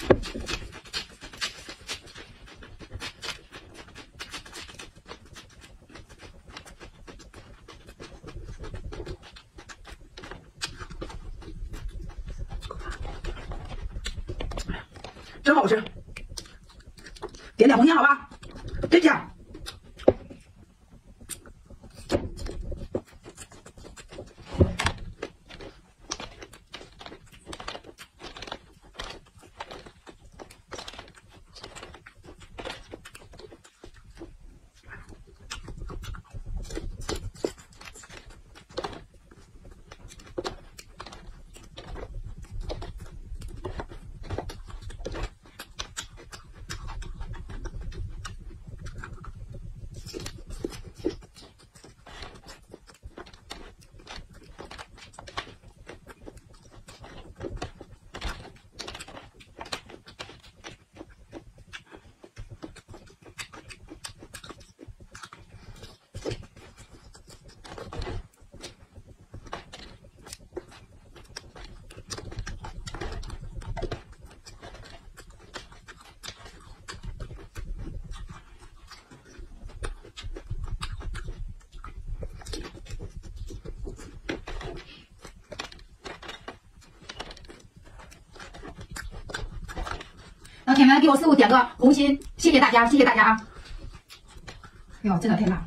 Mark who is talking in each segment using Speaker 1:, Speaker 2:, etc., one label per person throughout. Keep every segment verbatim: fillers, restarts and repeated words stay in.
Speaker 1: 真好吃，点点红心好吧，真香。老铁们，给我师傅点个红心，谢谢大家，谢谢大家啊！哎呦，真的太辣。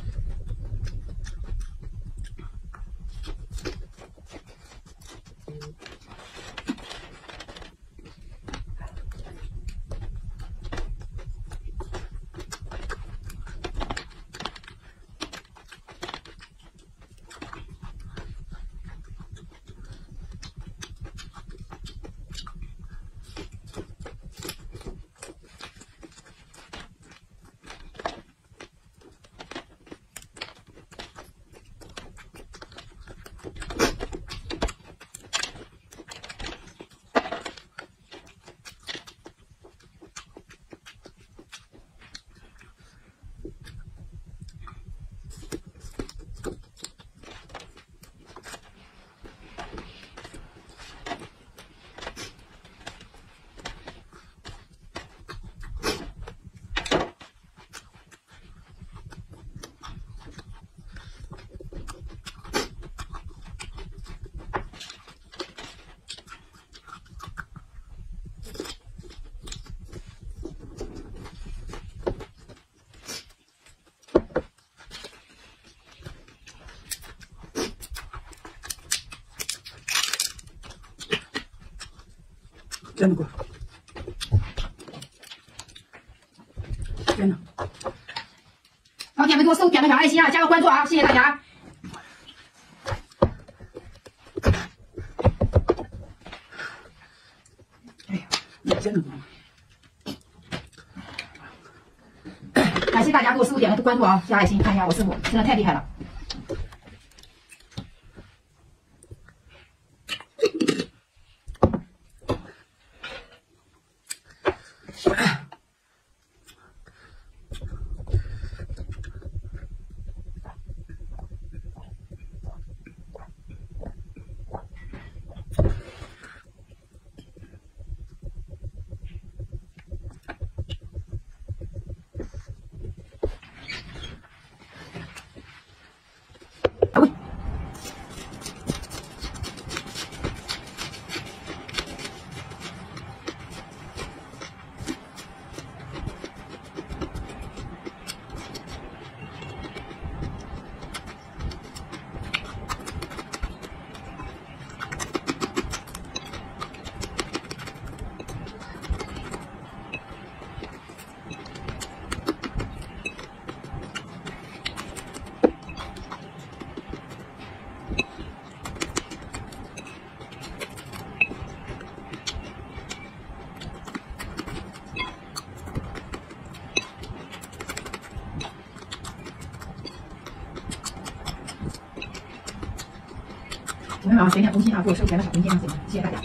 Speaker 1: 真的贵，真的。老铁们，给我师傅点个小爱心啊，加个关注啊，谢谢大家。哎呀，你真的感谢大家给我师傅点个关注啊，加爱心，看一下我师傅真的太厉害了。我们啊，点点红心啊，给我师傅点个小红心啊，谢谢大家。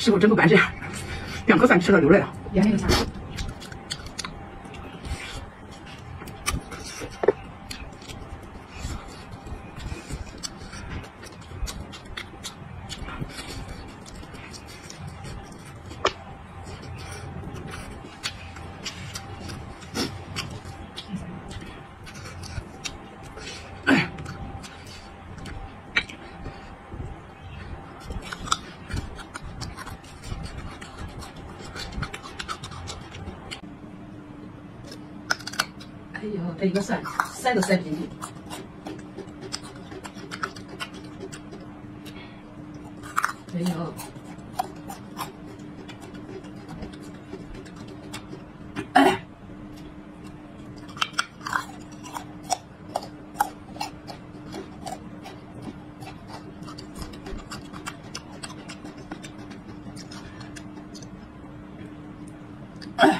Speaker 2: 师傅真不敢这样，两颗蒜吃了流泪了。
Speaker 1: 连那个啥。
Speaker 2: 哎呦，这一个蒜塞都塞不进去。哎呦，哎，哎。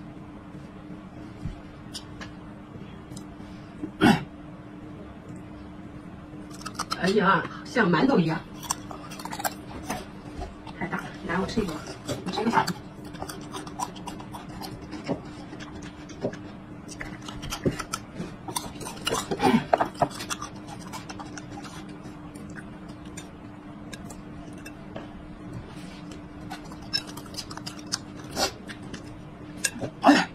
Speaker 2: 哎呀，像馒头一样，太大了。来，我吃一个，我吃一个饭。哎呀！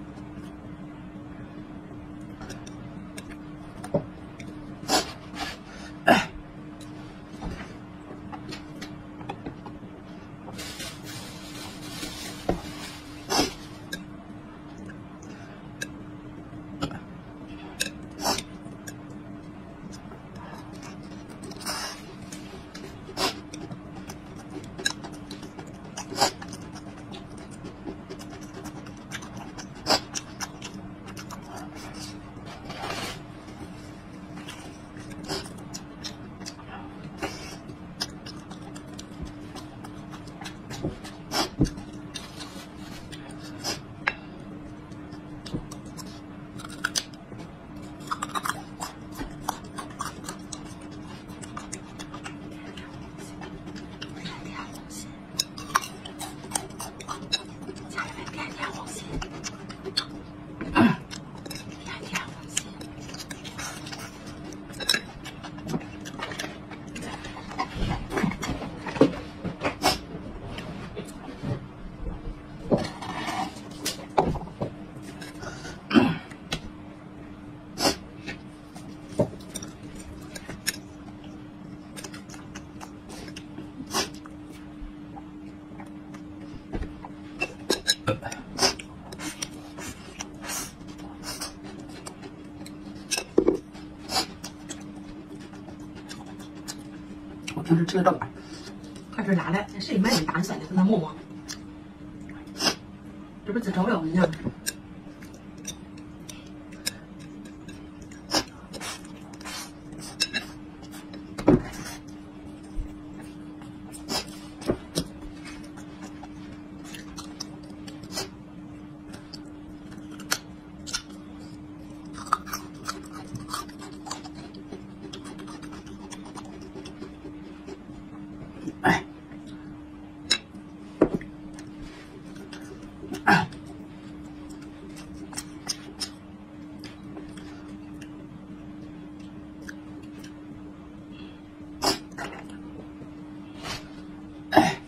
Speaker 2: 我平时吃的这个，快点拿来，谁买那么大的蒜呢？跟他磨磨，这不是自找料吗？你看。哎，哎，哎，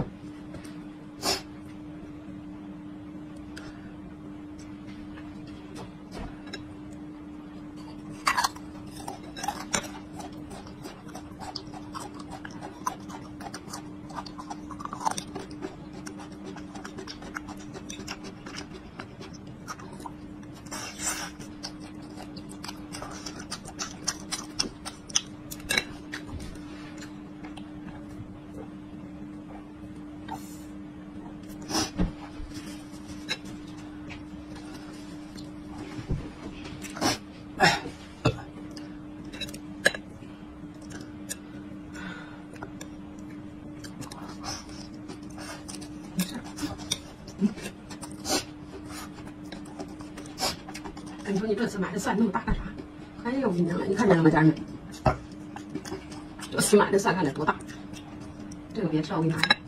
Speaker 2: 你说你这次买的蒜那么大干啥？哎呦，我跟你讲，你看见了吗，家人们？这次买的蒜看着多大？这个别吃了，我给你拿。